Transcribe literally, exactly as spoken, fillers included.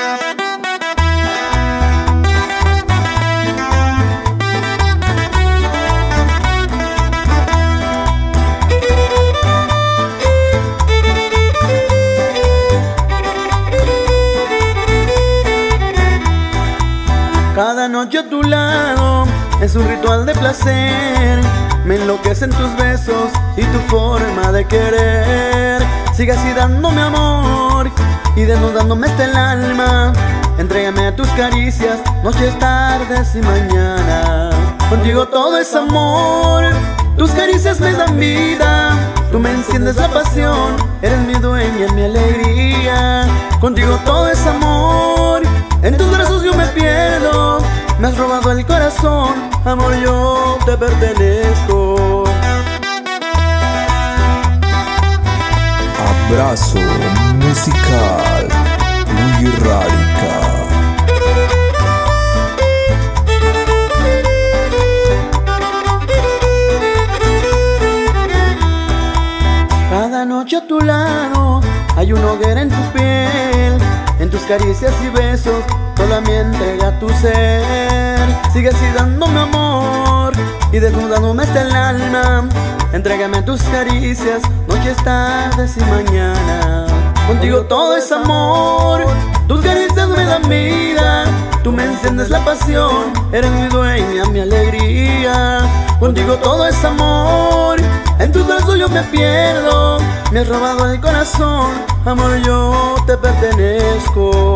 Cada noche a tu lado es un ritual de placer. Me enloquecen tus besos y tu forma de querer. Sigue así dándome amor y desnudándome hasta el alma. Entrégame a tus caricias, noches, tardes y mañanas. Contigo todo es amor, tus caricias me dan vida. Tú me enciendes la pasión, eres mi dueña, mi alegría. Contigo todo es amor, en tus brazos yo me pierdo. Me has robado el corazón, amor, yo te pertenezco. Abrazo musical, muy radical. Cada noche a tu lado hay una hoguera en tu piel. En tus caricias y besos sola me entrega tu ser. Sigue así dándome amor y desnudándome hasta el alma. Entrégame tus caricias, noches, tardes y mañana. Contigo todo es amor, tus caricias me dan vida. Tú me enciendes la pasión, eres mi dueña, mi alegría. Contigo todo es amor, en tus brazos yo me pierdo. Me has robado el corazón, amor, yo te pertenezco.